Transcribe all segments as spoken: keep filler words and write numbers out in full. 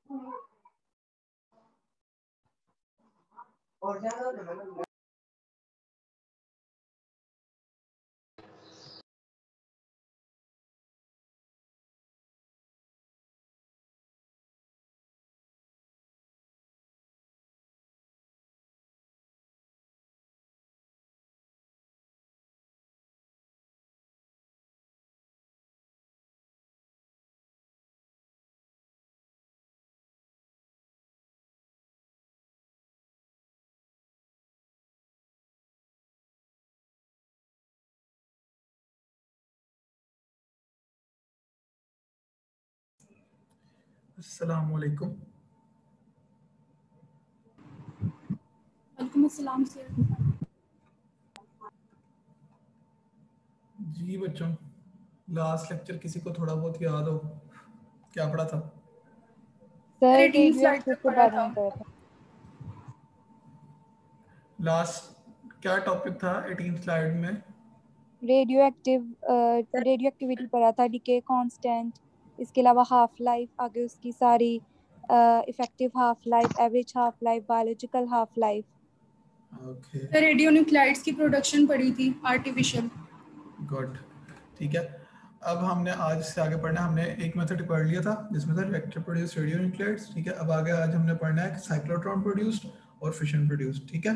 अस्सलाम वालेकुम। वालेकुम अस्सलाम सर। जी बच्चों, लास्ट लेक्चर किसी को थोड़ा बहुत याद हो क्या पढ़ा था? Sir eighteen radio slide active तक के पढ़ा बारे था। में पढ़ा था। लास्ट क्या टॉपिक था एटीन स्लाइड में? रेडियो एक्टिव रेडियो एक्टिविटी पढ़ा था, डीके कांस्टेंट, इसके अलावा हाफ लाइफ, आगे उसकी सारी effective half life, average half life, biological half life. Okay, sir radionuclides की प्रोडक्शन पढ़ी थी, आर्टिफिशियल। गुड, ठीक है। अब हमने आज से आगे पढ़ना है, हमने एक मेथड पढ़ लिया था जिसमें था रिएक्टर प्रोड्यूस रेडियो न्यूक्लियड्स, ठीक है। अब आगे आज हमने पढ़ना है साइक्लोट्रॉन प्रोड्यूस्ड और फिशन प्रोड्यूस्ड, ठीक है।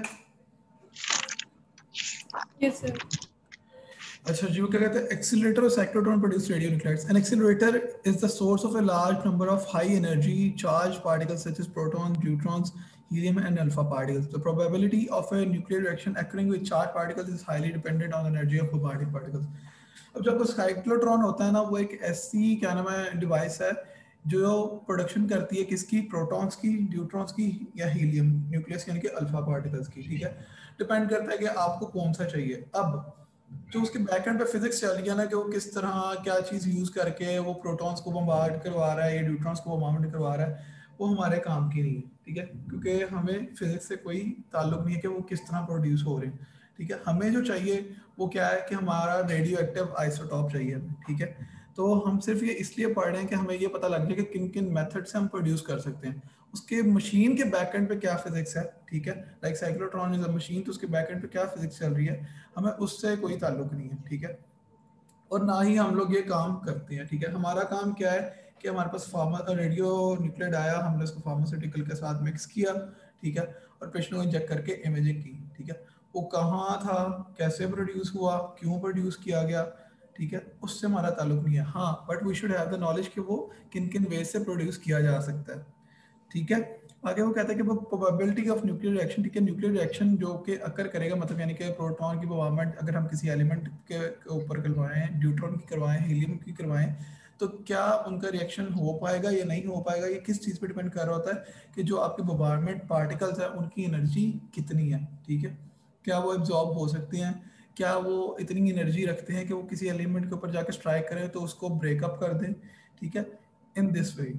Yes sir. अच्छा जी, वो क्या कहते हैं, एक्सीलरेटर और cyclotron produce radionuclides. An accelerator is the source of a large number of high energy charge particles such as proton, neutrons, helium and alpha particles. The probability of a nuclear reaction occurring with charged particles is highly dependent on the energy of bombarding particles. अब जब cyclotron होता है ना, वो एक ऐसी क्या नाम है डिवाइस है जो प्रोडक्शन करती है किसकी, प्रोटॉन्स की, न्यूट्रॉन्स की या हीलियम न्यूक्लियस यानी कि अल्फा पार्टिकल्स की, ठीक है। डिपेंड करता है कि आपको कौन सा चाहिए। अब जो उसके बैक एंड पे फिजिक्स चल रही है ना, कि वो किस तरह क्या चीज़ यूज़ करके वो प्रोटॉन्स को बम्बार्ड करवा रहा है या न्यूट्रॉन्स को बम्बार्ड करवा रहा है, वो हमारे काम की नहीं है, ठीक है, क्योंकि हमें फिजिक्स से कोई ताल्लुक नहीं है कि वो किस तरह प्रोड्यूस हो रहे हैं, ठीक है। हमें जो चाहिए वो क्या है कि हमारा रेडियो एक्टिव आइसोटॉप चाहिए हमें, ठीक है। तो हम सिर्फ ये इसलिए पढ़ रहे हैं कि हमें ये पता लग जाए कि किन किन मेथड से हम प्रोड्यूस कर सकते हैं। उसके मशीन के बैक एंड पे क्या फिजिक्स है, ठीक है, like cyclotron is a machine, तो उसके बैक एंड पे क्या फिजिक्स चल रही है हमें उससे कोई ताल्लुक नहीं है, ठीक है। और ना ही हम लोग ये काम करते हैं, ठीक है। हमारा काम क्या है कि हमारे पास फार्मा रेडियो न्यूक्लियड आया, हमने उसको फार्मास्यूटिकल के साथ मिक्स किया, ठीक है, और पेशेंट को इंजेक्ट करके इमेजिंग की, ठीक है। वो कहाँ था, कैसे प्रोड्यूस हुआ, क्यों प्रोड्यूस किया गया, ठीक है, उससे हमारा ताल्लुक नहीं है। हाँ, but we should have the knowledge कि वो किन किन वेज से प्रोड्यूस किया जा सकता है, ठीक है। आगे वो कहता है कि वो प्रोबेबिलिटी ऑफ न्यूक्लियर रिएक्शन, ठीक है, न्यूक्लियर रिएक्शन जो कि अकर करेगा, मतलब यानी कि प्रोटॉन की बॉम्बार्डमेंट अगर हम किसी एलिमेंट के ऊपर करवाएं, न्यूट्रॉन की करवाएं, हीलियम की करवाएं, तो क्या उनका रिएक्शन हो पाएगा या नहीं हो पाएगा, ये किस चीज़ पे डिपेंड कर रहा होता है कि जो आपके बॉम्बार्डमेंट पार्टिकल्स हैं उनकी एनर्जी कितनी है, ठीक है। क्या वो एब्जॉर्ब हो सकते हैं, क्या वो इतनी एनर्जी रखते हैं कि वो किसी एलिमेंट के ऊपर जाकर स्ट्राइक करें तो उसको ब्रेकअप कर दें, ठीक है, इन दिस वे।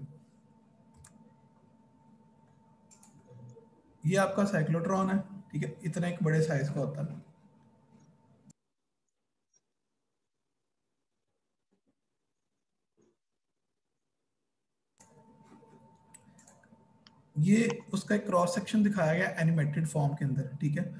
ये आपका साइक्लोट्रॉन है, ठीक है, इतना एक बड़े साइज का होता है। ये उसका एक क्रॉस सेक्शन दिखाया गया एनिमेटेड फॉर्म के अंदर, ठीक है।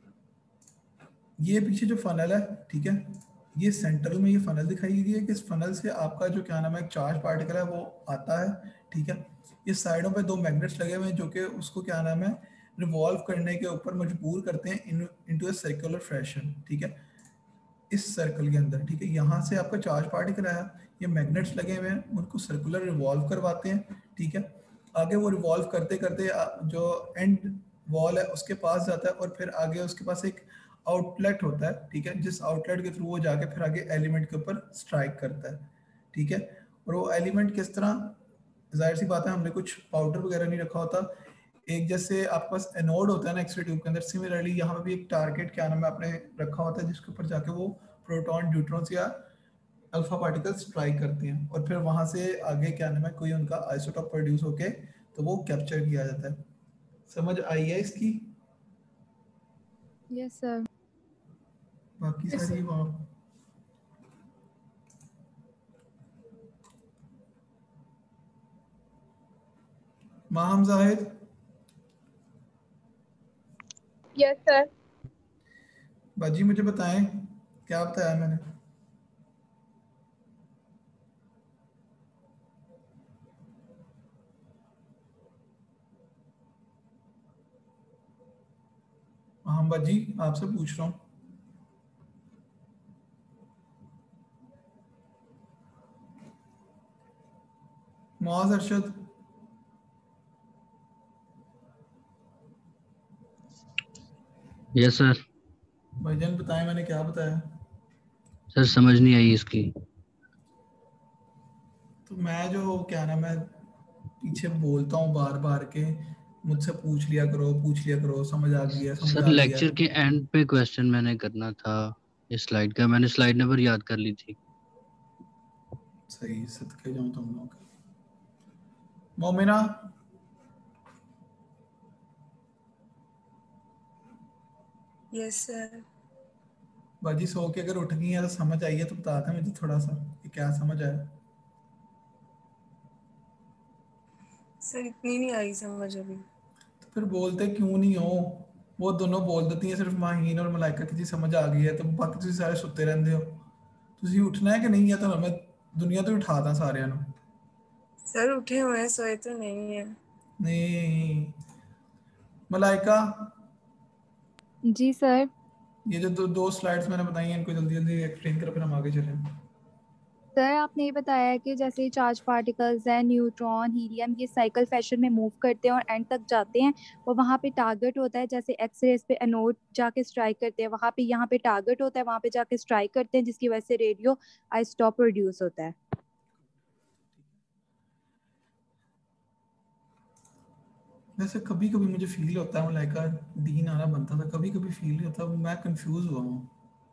ये पीछे जो फनल है, ठीक है, ये सेंट्रल में ये फनल दिखाई गई है कि इस फनल से आपका जो क्या नाम है एक चार्ज पार्टिकल है वो आता है, ठीक है। ये साइडों पे दो मैग्नेट्स लगे हुए हैं जो कि उसको क्या नाम है रिवॉल्व करने के ऊपर मजबूर करते हैं in into a circular fashion, ठीक है, इस सर्कल के अंदर, ठीक है। यहाँ से आपका चार्ज पार्टिकल आया, ये मैग्नेट्स लगे हुए हैं, उनको सर्कुलर रिवॉल्व करवाते हैं, ठीक है। आगे वो रिवॉल्व करते करते जो एंड वॉल है उसके पास जाता है और फिर आगे उसके पास एक आउटलेट होता है, ठीक है, जिस आउटलेट के थ्रू वो जाके फिर आगे एलिमेंट के ऊपर स्ट्राइक करता है, ठीक है। और वो एलिमेंट किस तरह, जाहिर सी बात है हमने कुछ पाउडर वगैरह नहीं रखा होता, एक जैसे आपके पास एनोड होता है ना एक्स-रे ट्यूब के अंदर, सिमिलरली यहाँ पे भी एक टारगेट क्या नाम है आपने रखा होता है जिसके ऊपर जाके वो प्रोटॉन, न्यूट्रॉन्स या अल्फा पार्टिकल्स स्ट्राइक करते हैं और फिर वहां से आगे क्या नाम है कोई उनका आइसोटॉप प्रोड्यूस होके तो वो कैप्चर किया जाता है। समझ आई है इसकी? Yes sir. बाकी Yes, सारी sir. वहाँ माहम जाहिद, यस सर। बाजी मुझे बताएं क्या बताया मैंने? माहम बाजी आपसे पूछ रहा हूँ। Muaz Arshad, yes sir. भाईजान बताएं मैंने क्या बताया? सर समझ नहीं आई इसकी। तो मैं जो क्या ना मैं पीछे बोलता हूँ बार बार के, मुझसे पूछ लिया करो पूछ लिया करो, समझ आ गई है समझ सर आ गई है। लेक्चर के एंड पे क्वेश्चन मैंने करना था इस स्लाइड का, मैंने स्लाइड नंबर याद कर ली थी। सही, सदके जाऊं तुम लोग। Momina, yes sir. बाजी सो के अगर उठ गई है तो समझ आई है तो बता दें मुझे थोड़ा सा कि क्या समझ आया। सर इतनी नहीं आई समझ अभी। तो फिर बोलते क्यों नहीं हो? वो दोनों बोल देती हैं, सिर्फ माहीन और मलाइका की चीज समझ आ गई है तो बाकी तुम सारे सुते रहंदे हो। ਤੁਸੀਂ उठना है कि नहीं है? तो मैं दुनिया तो उठा दा सारिਆਂ ਨੂੰ। सर उठे हुए हैं, सोए तो नहीं है। नहीं मलाइका, जी सर। ये जो दो दो स्लाइड्स मैंने बताई हैं इनको जल्दी जल्दी एक्सप्लेन करो फिर हम आगे चलें। सर आपने ये बताया है कि जैसे चार्ज पार्टिकल्स हैं, न्यूट्रॉन, हीलियम, ये साइकिल फैशन में मूव करते हैं और एंड तक जाते हैं। और वहाँ पे टारगेट होता है, जैसे एक्स रेज पे एनोड जाके स्ट्राइक करते हैं, वहाँ पे यहाँ पे टारगेट होता है, वहाँ पे जाके स्ट्राइक करते हैं, जिसकी वजह से रेडियो आइसोटोप प्रोड्यूस होता है। वैसे कभी कभी मुझे फील होता है मलाइका दीन आना बनता था, कभी कभी फील होता है मैं कंफ्यूज हुआ हूँ।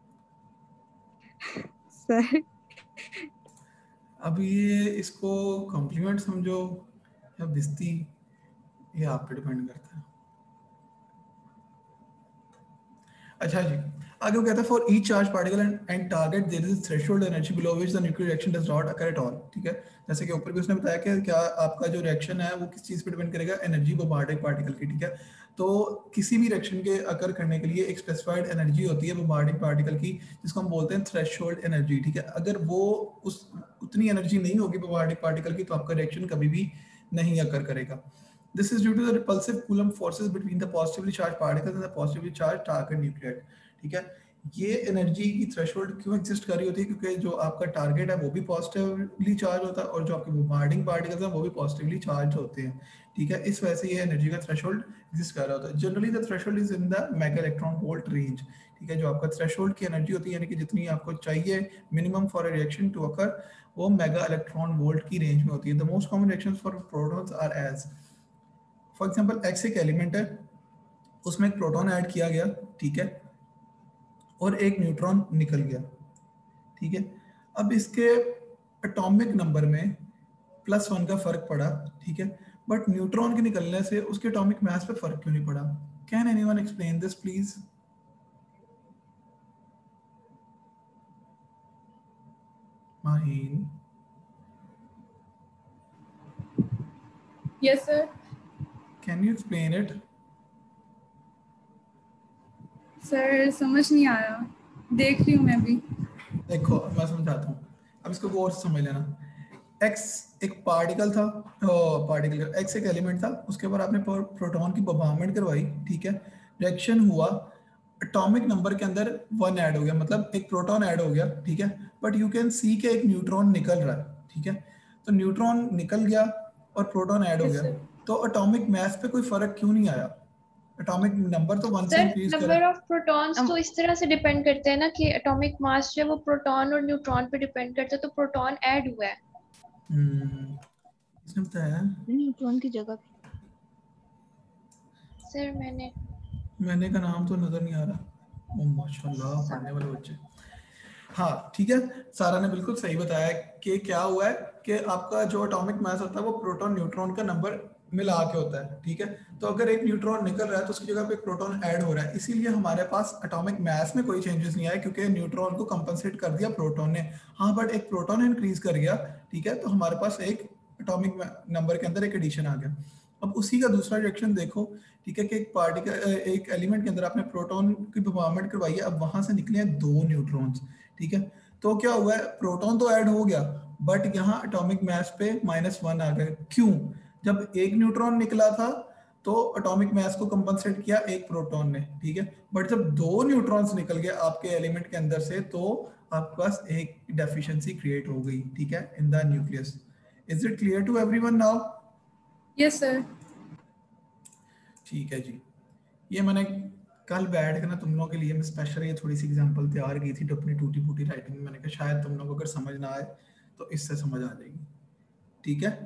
सर अब ये इसको कॉम्प्लीमेंट समझो या बिस्ती, ये आप पे डिपेंड करता है। अच्छा जी, आगे वो कहता है for each charge particle and target there is threshold energy below which the nuclear reaction does not occur at all. ठीक है, जैसे कि ऊपर भी उसने बताया कि क्या आपका जो रिएक्शन है वो किस चीज पे डिपेंड करेगा? एनर्जी बोम्बार्डिंग पार्टिकल की। ठीक है, तो किसी भी रिएक्शन के अकर करने के लिए एक स्पेसिफाइड एनर्जी होती है बोम्बार्डिंग पार्टिकल की, जिसको हम बोलते हैं थ्रेशोल्ड एनर्जी। ठीक है, अगर वो उस उतनी एनर्जी नहीं होगी बोम्बार्डिंग पार्टिकल की तो आपका रिएक्शन कभी भी नहीं अकर करेगा। This is due to the repulsive Coulomb forces between the positively charged particles and the positively charged target nuclide. ठीक है, ये एनर्जी की थ्रेशोल्ड क्यों एग्जिस्ट कर रही होती है? क्योंकि जो आपका टारगेट है वो भी पॉजिटिवली चार्ज होता है और जो आपके बोम्बार्डिंग पार्टिकल्स हैं वो भी पॉजिटिवली चार्ज होते हैं। ठीक है, इस वजह से ये एनर्जी का थ्रेशोल्ड एग्जिस्ट कर रहा होता है। Generally the threshold is in the mega electron volt range. ठीक है, जो आपका थ्रेशोल्ड की एनर्जी होती है यानी कि जितनी आपको चाहिए minimum for a reaction to occur, वो मेगा इलेक्ट्रॉन वोल्ट की रेंज में होती है। The most common reactions for protons are as, for example X एक एलिमेंट है, उसमें एक प्रोटॉन ऐड किया गया, ठीक है, और एक न्यूट्रॉन निकल गया। ठीक है, अब इसके एटॉमिक नंबर में प्लस वन का फर्क पड़ा। ठीक है, बट न्यूट्रॉन के निकलने से उसके एटॉमिक मास पे फर्क क्यों नहीं पड़ा? Can anyone explain this please? Maheen, yes sir. Can you explain it? Sir समझ नहीं आया, देख रही हूँ मैं भी। देखो मैं समझाता हूँ, अब इसको गौर से समझ लेना। एक्स एक पार्टिकल था, पार्टिकल एक्स एक एलिमेंट था, उसके बाद आपने प्रोटॉन की बोम्बार्डमेंट करवाई। ठीक है, रिएक्शन हुआ, एटॉमिक नंबर के अंदर वन ऐड हो गया, मतलब एक प्रोटॉन ऐड हो गया। ठीक है, बट यू कैन सी के एक न्यूट्रॉन निकल रहा है। ठीक है, तो न्यूट्रॉन निकल गया और प्रोटॉन ऐड हो यस गया, सर। तो एटॉमिक मास पे कोई फर्क क्यों नहीं आया? एटॉमिक नंबर तो वन से सर इंक्रीज कर नंबर ऑफ प्रोटॉन्स तो इस तरह से डिपेंड करते हैं ना कि एटॉमिक मास जो है वो प्रोटॉन और न्यूट्रॉन पे डिपेंड करता है, तो प्रोटॉन ऐड हुआ है। हम्म, इसने बताया न्यूट्रॉन की जगह पे। सर मैंने मैंने का नाम तो नजर नहीं आ रहा। ओ माशाल्लाह, पढ़ने वाले बच्चे। हाँ ठीक है, सारा ने बिल्कुल सही बताया कि क्या हुआ है कि आपका जो एटॉमिक मास होता है वो प्रोटॉन न्यूट्रॉन का नंबर मिला के होता है। ठीक है, तो अगर एक न्यूट्रॉन निकल रहा है तो उसकी जगह पे एक प्रोटॉन ऐड हो रहा है, इसीलिए हमारे पास एटॉमिक मास में कोई चेंजेस नहीं आए क्योंकि न्यूट्रॉन को कंपनसेट कर दिया प्रोटॉन ने। हाँ, बट एक प्रोटॉन इंक्रीज कर गया। ठीक है, तो हमारे पास एक एटॉमिक नंबर के अंदर एक एडिशन आ गया। अब उसी का दूसरा रिएक्शन देखो, ठीक है, कि एक पार्टिकल एक एलिमेंट के अंदर आपने प्रोटॉन की बोmbardment करवाई है, अब वहां से निकले हैं दो न्यूट्रॉन्स, ठीक है, तो क्या हुआ है, प्रोटॉन तो ऐड हो गया बट यहाँ एटॉमिक मास पे माइनस वन आ गया। क्यों? जब एक न्यूट्रॉन निकला था तो एटॉमिक मास को कंपनसेट किया एक प्रोटॉन ने, ठीक है, बट जब दो न्यूट्रॉन्स निकल गए आपके एलिमेंट के अंदर से तो आपके पास एक डेफिशिएंसी क्रिएट हो गई, ठीक है, in the nucleus. Is it clear to everyone now? Yes sir. ठीक है जी, ये मैंने कल बैठ के ना तुम लोगों के लिए मैं स्पेशल ये थोड़ी सी एग्जांपल तैयार की थी अपनी टूटी फूटी राइटिंग में, मैंने कहा शायद तुम लोगों को अगर समझ ना आए तो इससे समझ आ जाएगी, ठीक है।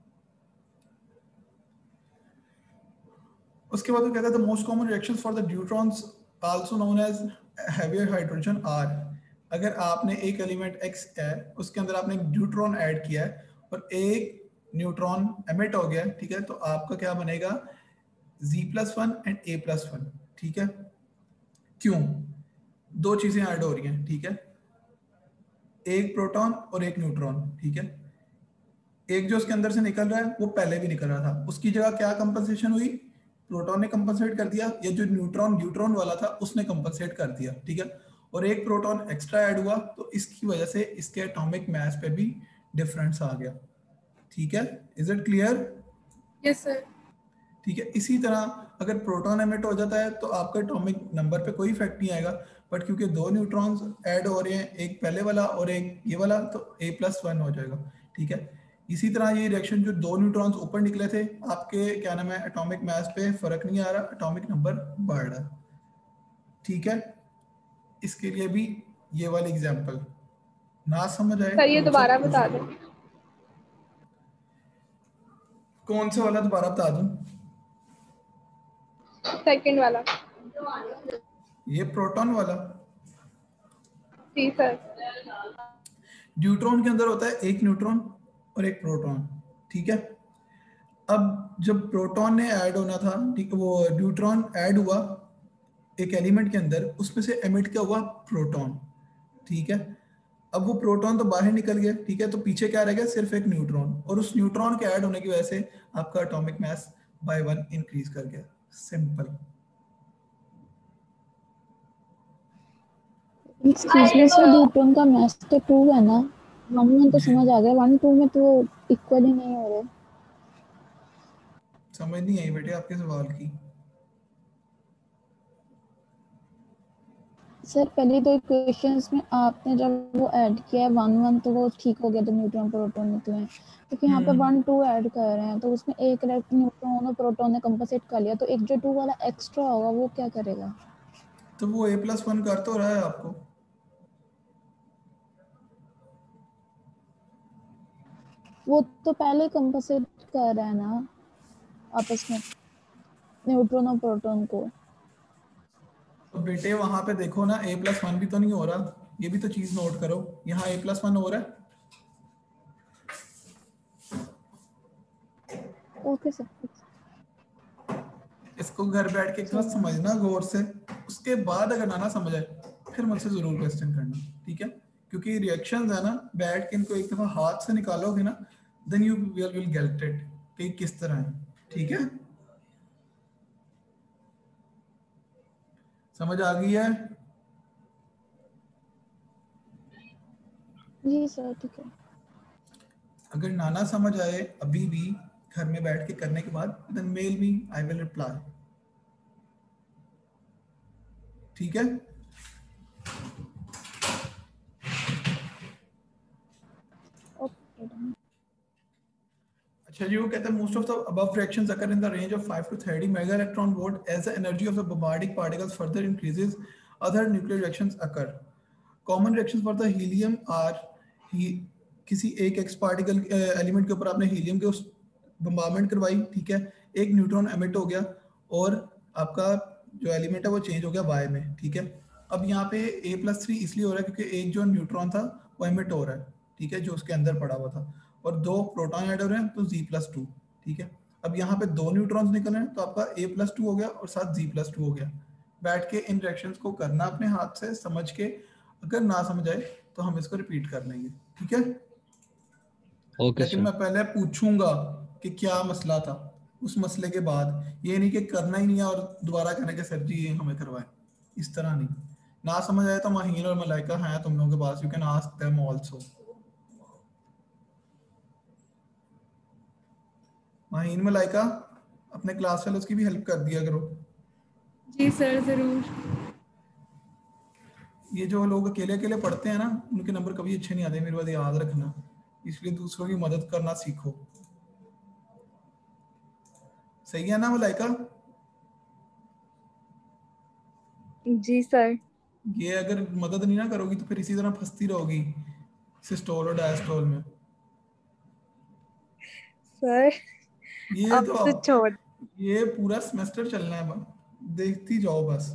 उसके बाद वो कहता है the most common reactions for the neutrons also known as heavier hydrogen are. अगर आपने एक एलिमेंट एक्स है उसके अंदर आपने एक न्यूट्रॉन ऐड किया है और एक न्यूट्रॉन एमिट हो गया, ठीक है, तो आपका क्या बनेगा, Z plus one and A plus one, ठीक है। क्यों? दो चीजें ऐड हो रही हैं, ठीक है, एक प्रोटॉन और एक न्यूट्रॉन, ठीक है। एक जो उसके अंदर से निकल रहा है वो पहले भी निकल रहा था, उसकी जगह क्या कंपनसेशन हुई, प्रोटॉन ने कंपनसेट कर दिया, या जो न्यूट्रॉन न्यूट्रॉन वाला था उसने कंपनसेट कर दिया, ठीक है, और एक प्रोटॉन एक्स्ट्रा ऐड हुआ तो इसकी वजह से इसके एटॉमिक मास पे भी डिफरेंस आ गया, ठीक है। Is it clear? Yes sir. ठीक है, इसी तरह अगर प्रोटॉन एमिट हो जाता है तो आपका एटॉमिक नंबर पे कोई इफेक्ट नहीं आएगा, बट क्योंकि दो न्यूट्रॉन्स ऐड हो रहे हैं, एक पहले वाला और एक ये वाला, तो A प्लस वन हो जाएगा, ठीक है। इसी तरह ये रिएक्शन जो दो न्यूट्रॉन्स ऊपर निकले थे आपके क्या नाम है एटॉमिक मास पे फर्क नहीं आ रहा, एटॉमिक नंबर बढ़ रहा है, ठीक है। इसके लिए भी ये वाली एग्जांपल ना समझ आए सर ये तो दोबारा मुझसे बता पूछ दें। लो। कौन से वाला दोबारा बता दूं? सेकंड वाला। ये प्रोटॉन वाला। जी सर। न्यूट्रॉन के अंदर होता है एक न्यूट्रॉन और एक प्रोटॉन, ठीक है। अब जब प्रोटॉन ने ऐड होना था, ठीक है, वो न्यूट्रॉन ऐड हुआ एक एलिमेंट के अंदर, उसमें से एमिट क्या हुआ, प्रोटॉन, ठीक है। अब वो प्रोटॉन तो बाहर निकल गया, ठीक है, तो पीछे क्या रह गया, सिर्फ एक न्यूट्रॉन, और उस न्यूट्रॉन के ऐड होने की वजह से आपका atomic mass by one increase कर गया, simple. Excuse me sir, neutron का मास तो टू है ना, वन वन तो समझ आ गया, वन टू में तो इक्वल ही नहीं हो रहे। समझ नहीं आई बेटे आपके सवाल की। सर पहले दो इक्वेशंस में आपने जब वो ऐड किया है वन वन तो वो ठीक हो गया, तो न्यूट्रॉन प्रोटॉन निकले हैं, क्योंकि यहाँ पे वन टू ऐड कर रहे हैं तो उसमें एक न्यूट्रॉन और प्रोटॉन ने कंपनसेट कर लिया, तो एक जो टू वाला एक्स्ट्रा होगा वो क्या करेगा? तो वो A प्लस वन कर तो रहा है आपको। वो तो पहले कंपनसेट कर रहा है ना आपस में न्यूट्रॉन और प्रोटॉन को। तो बेटे वहां पे देखो ना, A प्लस वन भी तो नहीं हो रहा, ये भी तो चीज नोट करो, यहाँ A प्लस वन हो रहा है। Okay sir. इसको घर बैठ के एक बार समझना गौर से, उसके बाद अगर ना ना समझ आए फिर मुझसे जरूर क्वेश्चन करना, ठीक है, क्योंकि रिएक्शंस है ना, बैठ के इनको एक दफा हाथ से निकालोगे ना, then you will will get it कि किस तरह है, ठीक है। समझ आ गई है? जी सर ठीक है। अगर नाना समझ आए अभी भी घर में बैठ के करने के बाद, then mail me, I will reply, ठीक है। अच्छा जी, वो कहते हैं most of the above reactions occur in the range of five to thirty mega electron volt as the energy of the bombarding particles further increases other nuclear reactions occur. Common reactions for the helium are he किसी एक x particle element के ऊपर आपने helium के उस bombardment करवाई, ठीक है, एक न्यूट्रॉन एमिट हो गया और आपका जो एलिमेंट है वो चेंज हो गया वाई में, ठीक है। अब यहाँ पे A प्लस थ्री इसलिए हो रहा है क्योंकि एक जो न्यूट्रॉन था वो एमिट हो रहा है, ठीक है, जो उसके अंदर पड़ा हुआ था, और दो प्रोटॉन ऐड हो रहे हैं तो Z प्लस टू, ठीक है। अब यहाँ पे दो न्यूट्रॉन्स निकल रहे हैं तो आपका A प्लस टू हो गया और साथ Z प्लस टू हो गया। बैठ के इन रिएक्शंस को करना अपने हाथ से समझ के, अगर ना समझ आए तो हम इसको रिपीट कर लेंगे, ठीक है। ओके लेकिन मैं पहले पूछूंगा कि क्या मसला था, उस मसले के बाद। ये नहीं कि करना ही नहीं है और दोबारा कहने के सर जी ये हमें करवाएं, इस तरह नहीं। ना समझ आया तो माहीन और मलाइका हैं तुम लोगों के पास, you can ask them also. Maheen Malaika अपने क्लास फेलोज की भी हेल्प कर दिया करो। जी सर जरूर। ये जो लोग अकेले अकेले पढ़ते हैं ना उनके नंबर कभी अच्छे नहीं आते, मेरी बात याद रखना, इसलिए दूसरों की मदद करना सीखो। सही है ना मलाइका? जी सर। ये अगर मदद नहीं ना करोगी तो फिर इसी तरह फंसती रहोगी सिस्टोल और डायस्टोल में। सर ये अब तो तो छोड़। ये पूरा सेमेस्टर चलना है, देखती जाओ बस।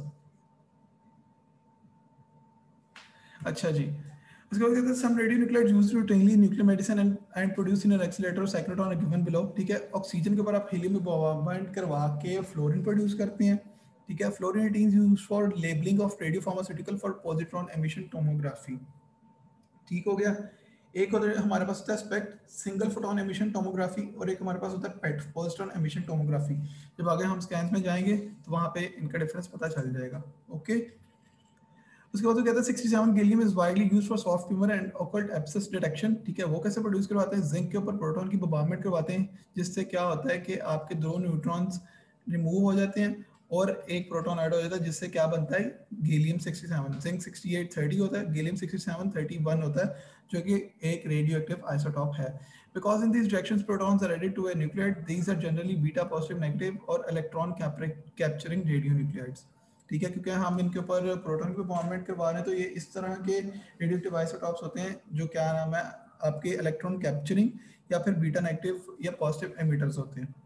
अच्छा जी, उसके बाद कहते हैं some radionuclides used routinely in nuclear medicine and and produced in an accelerator or cyclotron are given below। ठीक है, ऑक्सीजन के ऊपर आप हीलियम में बाइंड करवा के फ्लोरीन प्रोड्यूस करते हैं। ठीक है, fluorine it is used for labeling of radiopharmaceutical for positron emission tomography. ठीक हो गया। एक होता है हमारे पास होता है SPECT single photon emission tomography, और एक हमारे पास होता है पेट पॉजिट्रॉन एमिशन टोमोग्राफी। जब आगे हम स्कैन में जाएंगे तो वहां पे इनका डिफरेंस पता चल जाएगा। ओके, उसके बाद वो कहता है sixty seven gallium is widely used for soft tumour and occult abscess detection. ठीक है, वो कैसे प्रोड्यूस करवाते हैं? जिंक के ऊपर प्रोटॉन की बोmbardment करवाते हैं, जिससे क्या होता है कि आपके दो न्यूट्रॉन्स रिमूव हो जाते हैं और एक प्रोटॉन ऐड हो जाता है, जिससे क्या बनता है? Gallium sixty seven. Zinc sixty eight thirty होता है, gallium sixty seven thirty one होता है, जो कि एक रेडियोएक्टिव आइसोटॉप है। Because in these reactions protons are added to a nuclide, these are generally beta positive negative और electron capturing radionuclides। ठीक है, क्योंकि हम इनके ऊपर प्रोटॉन की बोmbardment करवा रहे हैं, तो ये इस तरह के रेडियोएक्टिव आइसोटॉप्स होते हैं जो क्या नाम है आपके इलेक्ट्रॉन कैप्चरिंग या फिर बीटा नेगेटिव या पॉजिटिव एमिटर्स होते हैं।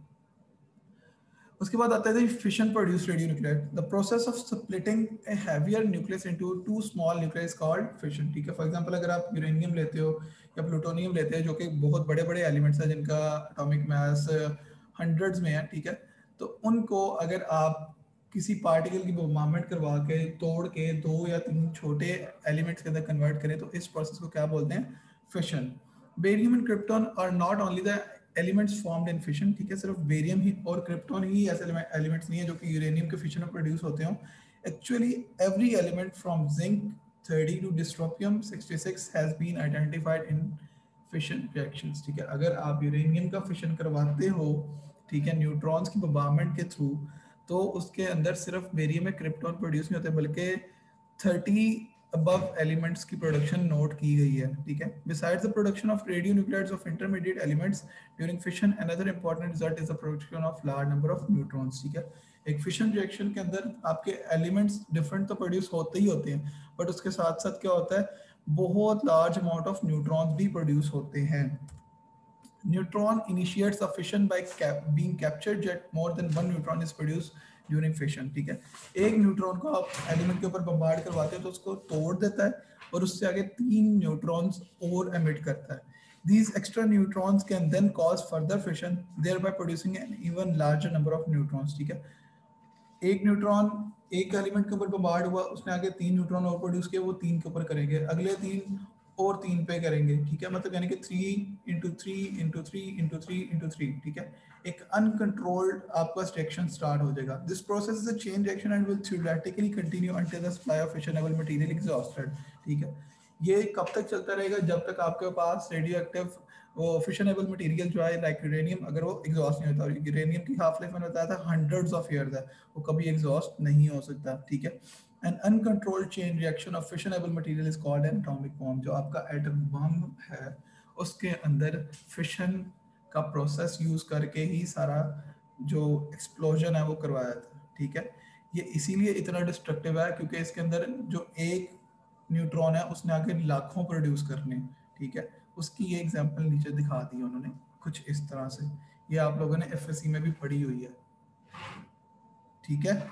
उसके बाद आता है fission produced radionuclide. The process of splitting a heavier nucleus into two small nucleus is called fission. ठीक है, फॉर एग्जांपल अगर आप यूरेनियम लेते हो या प्लूटोनियम लेते हैं, जो कि बहुत बड़े बड़े एलिमेंट्स हैं जिनका एटॉमिक मास हंड्रेड्स में है, ठीक है, तो उनको अगर आप किसी पार्टिकल की बोmbardment करवा के तोड़ के दो या तीन छोटे एलिमेंट्स के अंदर कन्वर्ट करें, तो इस प्रोसेस को क्या बोलते हैं? Fission. Barium and krypton are not only the elements formed in fission. ठीक है, सिर्फ बेरियम ही और क्रिप्टॉन ही ऐसे एलिमेंट्स नहीं है जो कि यूरेनियम के फिशन में प्रोड्यूस होते हो। Actually every element from zinc thirty two dysprosium sixty six has been identified in fission reactions. ठीक है, अगर आप यूरेनियम का फिशन करवाते हो, ठीक है, न्यूट्रॉन्स की बोmbardment के थ्रू, तो उसके अंदर सिर्फ बेरियम में क्रिप्टॉन प्रोड्यूस नहीं होते, बल्कि थर्टी above एलिमेंट्स की प्रोडक्शन नोट की गई है। ठीक है, besides the production of radionuclides of intermediate elements during fission, another important result is the production of large number of neutrons। ठीक है, एक फिशन रिएक्शन के अंदर आपके एलिमेंट्स डिफरेंट तो प्रोड्यूस होते ही होते हैं, बट उसके साथ साथ क्या होता है? बहुत लार्ज अमाउंट ऑफ न्यूट्रॉन्स भी प्रोड्यूस होते हैं। Neutron initiates a fission by cap being captured, yet more than one neutron is produced during fission। ठीक है, एक न्यूट्रॉन को आप एलिमेंट के ऊपर बम्बार्ड करवाते हैं तो उसको तोड़ देता है और उससे आगे तीन न्यूट्रॉन्स और एमिट करता है। These extra neutrons can then cause further fission, thereby producing an even larger number of neutrons। ठीक है, एक न्यूट्रॉन एक एलिमेंट के ऊपर बम्बार्ड हुआ, उसने आगे तीन न्यूट्रॉन और प्रोड्यूस किए, वो तीन के ऊपर करेंगे, अगले तीन और तीन पे करेंगे। ठीक है, मतलब यानी कि three into three into three into three into three. ठीक है, एक अनकंट्रोल्ड आपका रिएक्शन स्टार्ट हो जाएगा। This process is a chain reaction and will theoretically continue until the supply of fissionable material exhausted. ठीक है, ये कब तक चलता रहेगा? जब तक आपके पास रेडियो एक्टिव वो फिशनेबल मटेरियल जो है लाइक यूरेनियम, अगर वो एग्जॉस्ट नहीं होता। और यूरेनियम की हाफ लाइफ मैंने बताया था हंड्रेड्स ऑफ ईयर्स है, वो कभी एग्जॉस्ट नहीं हो सकता। ठीक है, An uncontrolled chain reaction of fissionable material is called an atomic bomb। जो आपका एटम बम है उसके अंदर फिशन का प्रोसेस यूज करके ही सारा जो एक्सप्लोजन है वो करवाया था। ठीक है, ये इसीलिए इतना डिस्ट्रक्टिव है क्योंकि इसके अंदर जो एक न्यूट्रॉन है उसने आगे लाखों प्रोड्यूस करने। ठीक है, उसकी ये एग्जांपल नीचे दिखा दी उन्होंने कुछ इस तरह से, ये आप लोगों ने एफएससी में भी पढ़ी हुई है। ठीक है,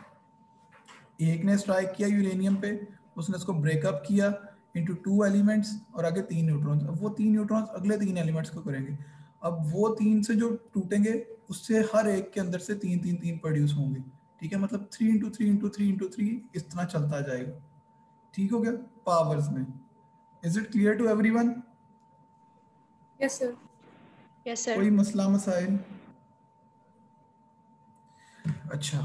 एक ने स्ट्राइक किया यूरेनियम पे, उसने उसको ब्रेकअप किया इनटू टू एलिमेंट्स और आगे तीन न्यूट्रॉन्स। अब वो तीन न्यूट्रॉन्स अगले तीन एलिमेंट्स को करेंगे। अब वो तीन से जो टूटेंगे उससे हर एक के अंदर से तीन तीन तीन प्रोड्यूस होंगे। ठीक है, मतलब three into three into three into three इस तरह चलता जाएगा। ठीक हो गया पावर्स में? Is it clear to everyone? Yes sir. Yes sir. कोई मसला मसाइल? अच्छा,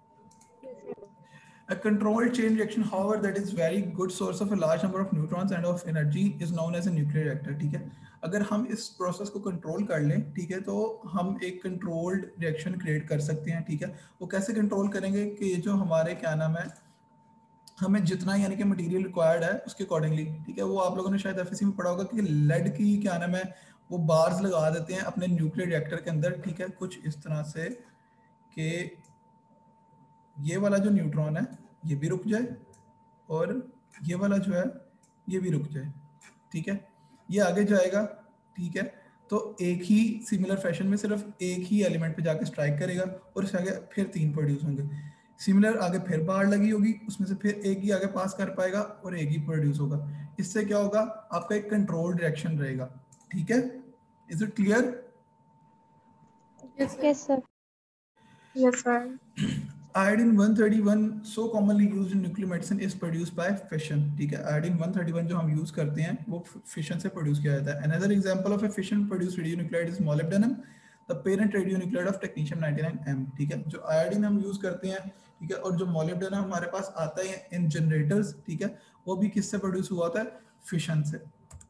a controlled chain reaction, however, that is very good source of a large number of neutrons and of energy is known as a nuclear reactor. ठीक है, अगर हम इस process को कंट्रोल कर लें, ठीक है, तो हम एक कंट्रोल्ड रिएक्शन क्रिएट कर सकते हैं. ठीक है, वो कैसे कंट्रोल करेंगे कि ये जो हमारे क्या नाम है, हमें जितना यानी कि मटेरियल रिक्वायर्ड है उसके अकॉर्डिंगली. ठीक है, वो आप लोगों ने शायद एफएससी में पढ़ा होगा कि लेड की क्या नाम है वो बार्स लगा देते हैं अपने न्यूक्लियर रिएक्टर के अंदर. ठीक है, कुछ इस तरह से कि ये वाला जो न्यूट्रॉन है ये भी रुक जाए और ये वाला जो है ये भी रुक जाए. ठीक है, ये आगे जाएगा. ठीक है, तो एक ही सिमिलर फैशन में सिर्फ एक ही एलिमेंट पे जाके स्ट्राइक करेगा और इससे आगे फिर तीन प्रोड्यूस होंगे. सिमिलर आगे फिर बार लगी होगी, उसमें से फिर एक ही आगे पास कर पाएगा और एक ही प्रोड्यूस होगा. इससे क्या होगा, आपका एक कंट्रोल्ड रिएक्शन रहेगा. ठीक है, is it clear? Yes, sir. Yes, sir. Yes, sir. Iodine one thirty-one so commonly used in nuclear medicine is produced by fission. ठीक है, iodine one thirty-one जो हम यूज करते हैं वो फिशन से प्रोड्यूस किया जाता है. Another example of a fission produced radionuclide is molybdenum, the parent radionuclide of technetium ninety-nine M. ठीक है, जो iodine हम यूज करते हैं, ठीक है, और जो molybdenum हमारे पास आता है इन जनरेटर्स, ठीक है, वो भी किससे प्रोड्यूस हुआ होता है, फिशन से.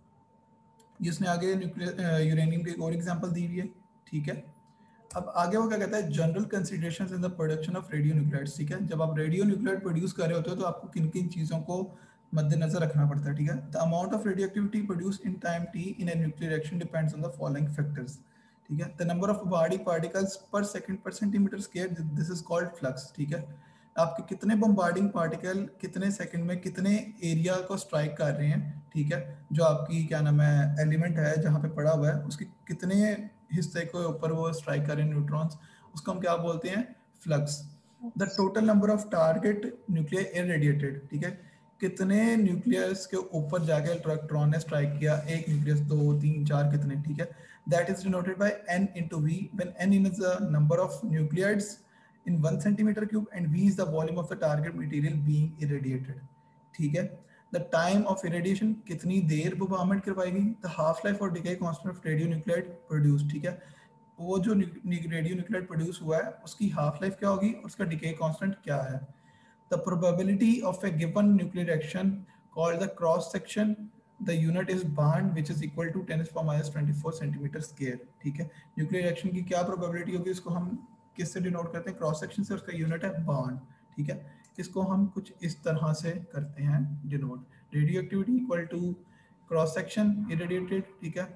जिसने आगे न्यूक्लियर यूरेनियम की एक और एग्जांपल दी हुई है. ठीक है, अब आगे वो क्या कहता है, general considerations in the production of radio nuclides. ठीक है, जब आप रेडियो न्यूक्लाइड प्रोड्यूस कर रहे होते हो तो आपको किन किन चीज़ों को मद्देनजर रखना पड़ता है. ठीक है, the amount of radio activity produce in time T in a nuclear reaction depends on the following factors. ठीक है, the number of bombarding particles per second per centimetre square, this is called flux. ठीक है, आपके कितने bombarding particle कितने second में कितने area को स्ट्राइक कर रहे हैं. ठीक है, जो आपकी क्या नाम है एलिमेंट है जहाँ पे पड़ा हुआ है उसके कितने हिस्से को ऊपर वो स्ट्राइक कर रहे हैं न्यूट्रॉन्स, उसको हम क्या बोलते हैं, flux. The total number of target nuclear irradiated. ठीक है, कितने न्यूक्लियस के ऊपर जाके इलेक्ट्रॉन ने स्ट्राइक किया, एक न्यूक्लियस, दो, तीन, चार, कितने. ठीक है, that is denoted by n into v when n is the number of nuclides in one centimeter cube and v is the volume of the target material being irradiated. ठीक है, the time of irradiation कितनी देर बोmbardment करवाएगी, the half life और decay constant of radionuclide produced. ठीक है, वो जो radio nuclide produce हुआ है उसकी हाफ लाइफ क्या होगी और उसका डिके कांस्टेंट क्या है. The probability of a given nuclear reaction called the cross section, the unit is barn which is equal to ten to the power minus twenty four centimetre square. ठीक है, nuclear reaction की क्या probability होगी, इसको हम किससे denote करते हैं, क्रॉस सेक्शन से, उसका यूनिट है बार्न. ठीक है, इसको हम कुछ इस तरह से करते हैं denote, radio activity equal to cross section irradiated. ठीक है,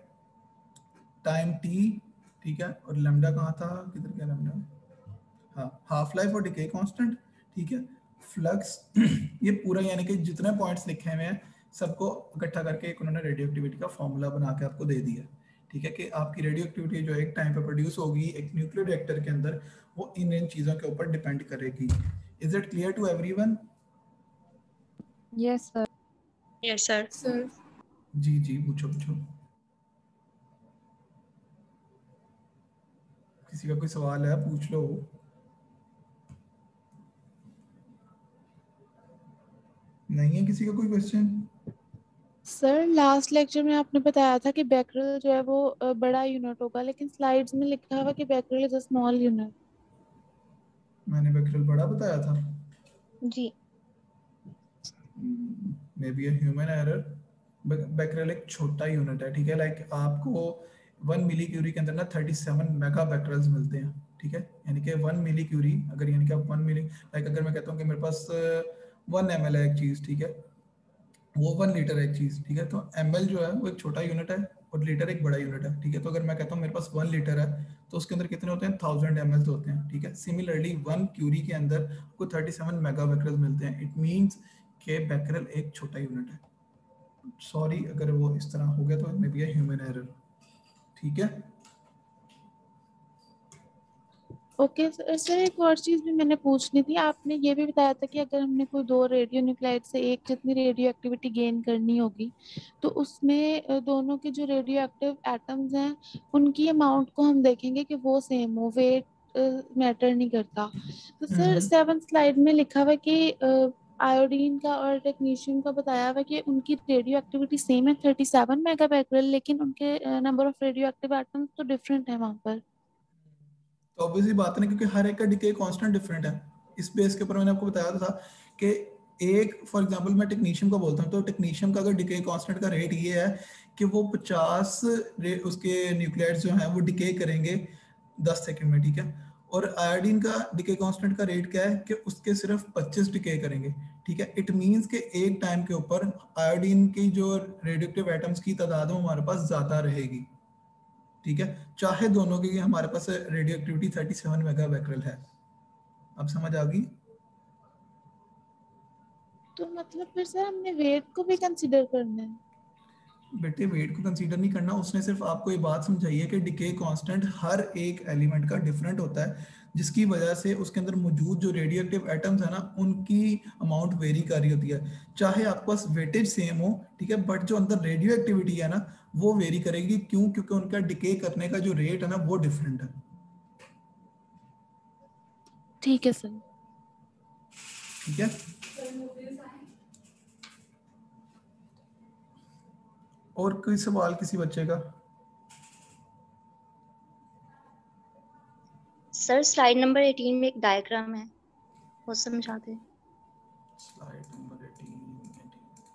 टाइम टी. ठीक है, और लैम्डा कहाँ था, किधर गया लैम्डा, हाँ, हाफ लाइफ और डिके कांस्टेंट. ठीक है, फ्लक्स. ये पूरा यानी कि जितने पॉइंट्स लिखे हुए हैं सबको इकट्ठा करके एक उन्होंने रेडियो एक्टिविटी का फॉर्मूला बना के आपको दे दिया. ठीक है, कि आपकी रेडियो एक्टिविटी जो एक टाइम पे प्रोड्यूस होगी एक न्यूक्लियर रिएक्टर के अंदर वो इन इन चीज़ों के ऊपर डिपेंड करेगी. Is it clear to everyone? Yes, sir. Yes, sir. Sir. जी जी, पूछो पूछो, किसी का कोई सवाल है पूछ लो. नहीं है किसी का कोई क्वेश्चन? सर लास्ट लेक्चर में आपने बताया था कि बैकरेल जो है वो अ, बड़ा यूनिट होगा, लेकिन स्लाइड्स में लिखा हुआ कि becquerel is a small unit. मैंने बैकरेल बड़ा बताया था, जी. Maybe a human error. Becquerel एक छोटा यूनिट है. ठीक है, लाइक आपको वन मिली क्यूरी के अंदर ना थर्टी सेवन मेगा बैकरेल्स मिलते हैं. ठीक है, यानी कि वन मिली क्यूरी, अगर यानी कि आप वन मिली, लाइक अगर मैं कहता हूँ कि मेरे पास वन एम एल है एक चीज़, ठीक है, वो वन लीटर है एक चीज़. ठीक है, तो एम एल जो है वो एक छोटा यूनिट है और लीटर एक बड़ा यूनिट है. ठीक है, तो अगर मैं कहता हूँ मेरे पास वन लीटर है तो उसके अंदर कितने होते हैं, थाउजेंड एम एल होते हैं. ठीक है, सिमिलरली वन क्यूरी के अंदर आपको थर्टी सेवन मेगा बैकरेल मिलते हैं. इट मीन्स कि बैकरेल एक छोटा यूनिट है. सॉरी अगर वो इस तरह हो गया तो maybe a human error. ठीक है, ओके सर. सर एक और चीज़ भी मैंने पूछनी थी. आपने ये भी बताया था कि अगर हमने कोई दो रेडियो न्यूक्लाइड से एक जितनी रेडियो एक्टिविटी गेन करनी होगी तो उसमें अ, दोनों के जो रेडियो एक्टिव एटम्स हैं उनकी अमाउंट को हम देखेंगे कि वो सेम हो, वेट मैटर नहीं करता. तो सर सेवन स्लाइड में लिखा हुआ है कि आयोडीन का और टेक्नीशियम का बताया हुआ कि उनकी रेडियो एक्टिविटी सेम है थर्टी सेवन मेगा बैकरेल, लेकिन उनके number of radio active atoms तो डिफरेंट है वहाँ पर. तो ऑब्वियसली बात है ना, क्योंकि हर एक का डिके कांस्टेंट डिफरेंट है। इस बेस के ऊपर मैंने आपको बताया था कि एक फॉर एग्जांपल मैं टेक्नीशियम का बोलता हूँ, तो टेक्नीशियम का अगर डिके कांस्टेंट का रेट ये है कि वो पचास उसके न्यूक्लियाइड्स जो हैं वो डिके करेंगे दस सेकंड में, ठीक है। और आयोडीन का डिके कांस्टेंट का रेट क्या है कि उसके सिर्फ पच्चीस डिके करेंगे, ठीक है। इट मींस कि एक टाइम के ऊपर आयोडीन की जो रेडियोएक्टिव एटम्स की तादाद हमारे पास ज्यादा रहेगी, ठीक है, चाहे दोनों की हमारे पास रेडियो एक्टिविटी सैंतीस मेगा बैक्रेल है। अब समझ आ गई? तो मतलब फिर सर हमने वेट को भी कंसीडर करना है? बेटे वेट को कंसीडर नहीं करना, उसने सिर्फ आपको ये बात समझाई है कि डिके कांस्टेंट हर एक एलिमेंट का डिफरेंट होता है, जिसकी वजह से उसके अंदर मौजूद जो रेडियो एक्टिव एटम्स है ना उनकी अमाउंट वेरी कर रही होती है। चाहे आपके पास वेटेज सेम हो, ठीक है, बट जो अंदर रेडियो एक्टिविटी है ना वो वेरी करेगी। क्यों? क्योंकि उनका डिके करने का जो रेट है ना वो डिफरेंट है। ठीक है सर। ठीक है, और कोई सवाल किसी बच्चे का? सर स्लाइड नंबर अठारह में एक डायग्राम है, वो समझा दें। स्लाइड नंबर अठारह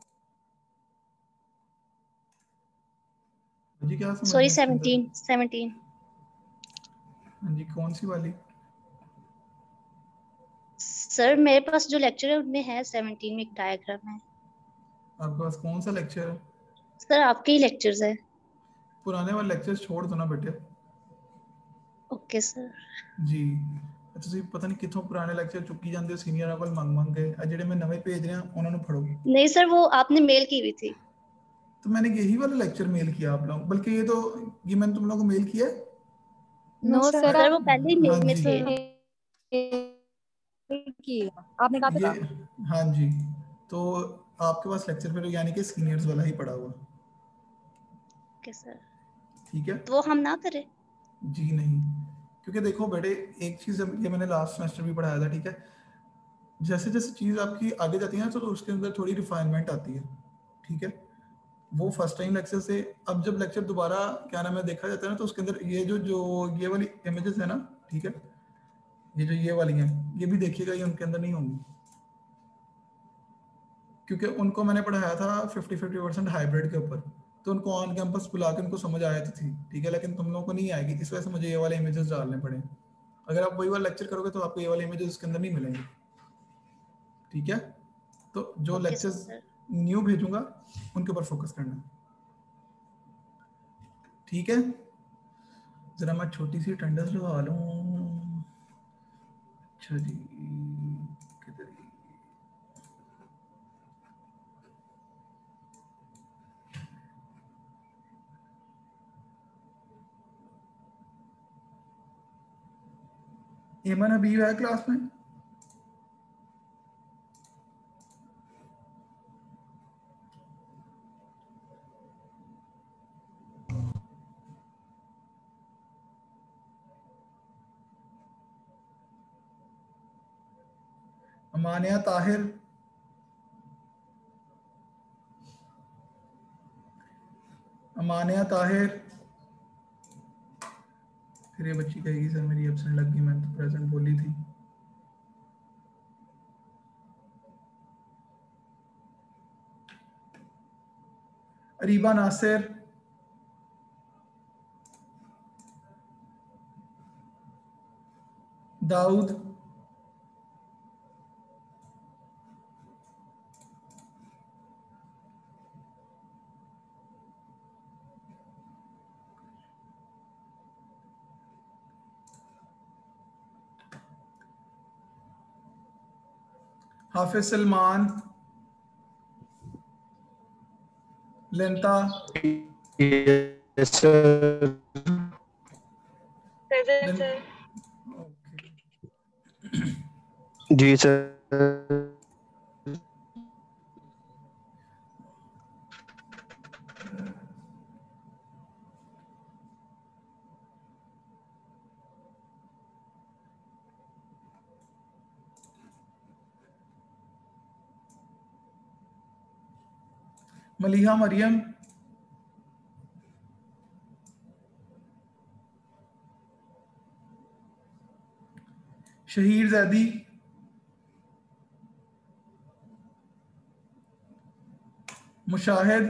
जी क्या समझना सॉरी है इसके अंदर? सत्रह सत्रह। हाँ जी, कौन सी वाली? सर मेरे पास जो लेक्चर है उनमें है सत्रह में एक डायग्राम है। आपके पास कौन सा लेक्चर है? सर आपके ही लेक्चर्स है। पुराने वाले लेक्चर्स छोड़ दो ना बेटे। Okay sir. जी ਤੁਸੀਂ ਪਤਾ ਨਹੀਂ ਕਿੱਥੋਂ ਪੁਰਾਣੇ ਲੈਕਚਰ ਚੁੱਕੀ ਜਾਂਦੇ ਹੋ ਸੀਨੀਅਰਾਂ ਕੋਲ ਮੰਗ ਮੰਗ ਕੇ, ਆ ਜਿਹੜੇ मैं नवे भेज रहा ਉਹਨਾਂ ਨੂੰ पढ़ो। नहीं सर वो आपने मेल की हुई थी। तो मैंने यही वाला लेक्चर मेल किया आप लोग, बल्कि ये तो ये मैंने तुम लोगों को मेल किया है। नो सर, सर वो पहले ही मेल हाँ में जी थे। की आपने कहा ये था। हाँ जी, तो आपके पास लेक्चर फिर यानी कि सीनियर्स वाला ही पड़ा हुआ। Okay sir. ठीक है, तो वो हम ना करें? जी नहीं, क्योंकि देखो बेटे एक चीज ये मैंने लास्ट सेमेस्टर भी पढ़ाया था, ठीक है, जैसे जैसे चीज आपकी आगे जाती है ना तो उसके अंदर थोड़ी रिफाइनमेंट आती है, ठीक है। वो फर्स्ट टाइम लेक्चर से अब जब लेक्चर दोबारा क्या नाम है देखा जाता है ना तो उसके अंदर ये जो जो ये वाली इमेजेस है ना, ठीक है, ये जो ये वाली हैं ये भी देखिएगा, ये उनके अंदर नहीं होंगी, क्योंकि उनको मैंने पढ़ाया था फिफ्टी फिफ्टी परसेंट हाइब्रिड के ऊपर, तो उनको ऑन कैंपस बुला के उनको समझ आया थी, ठीक है, लेकिन तुम लोगों को नहीं आएगी, इस वजह से मुझे ये वाले इमेजेस डालने पड़े। अगर आप वही वाला लेक्चर करोगे तो आपको ये वाले इमेजेस उसके अंदर नहीं मिलेंगे, ठीक है। तो जो ओके लेक्चर्स सर। न्यू भेजूंगा उनके ऊपर फोकस करना, ठीक है। जरा मैं छोटी सी अटेंडेंस लगा लूं। अच्छा जी, किधर गई? एमन अभी है क्लास में? अमानिया ताहिर, अमानिया ताहिर, फिर ये बच्ची कहेगी सर मेरी एब्सेंट लग गई, मैंने तो प्रेजेंट बोली थी। अरीबा नासिर, दाऊद, हाफिज सलमान, लेंता, यस सर। Present sir. जी sir. Maliha Maryam, Shaheer Zaidi, Mushahid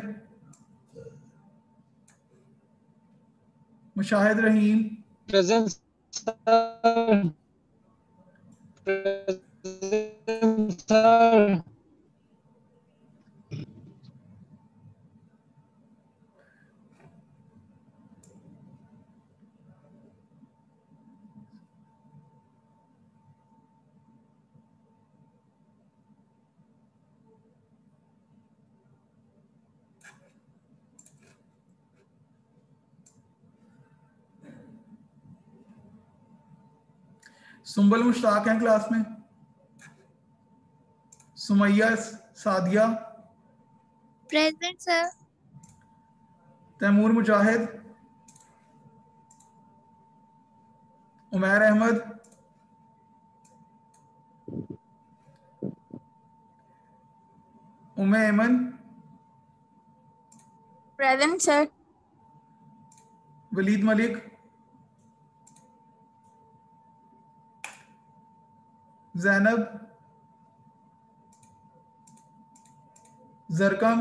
Mushahid Rahim, present sir, present sir, Sumbal Mushtaq हैं क्लास में, Sumaiya Sadia, present sir, Taimur Mujahid, Umair Ahmed, Ume Aiman, present sir, Waleed Malik, Zainab, जरकम,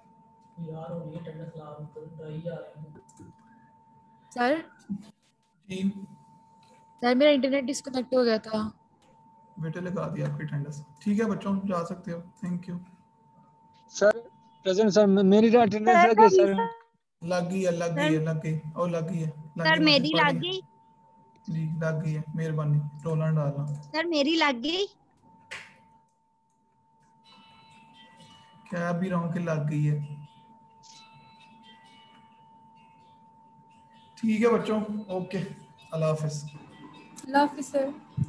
सर जी सर मेरा इंटरनेट डिस्कनेक्ट हो गया था। बेटे लगा दिया आपकी अटेंडेंस। ठीक है बच्चों, जा सकते हो। Thank you sir present sir, मेरी अटेंडेंस लग गई सर। लग गई है, लग गई है, लग गई और लग गई है, लग सर गई, मेरी मैसेज पढ़ लग गई। गई। जी लग गई है, मेहरबानी रोलर डालना। सर मेरी लग गई। कह भी रहा हूँ कि लग गई है। ठीक है बच्चों, ओके, अल्लाह हाफिज। अल्लाह हाफिज़ सर।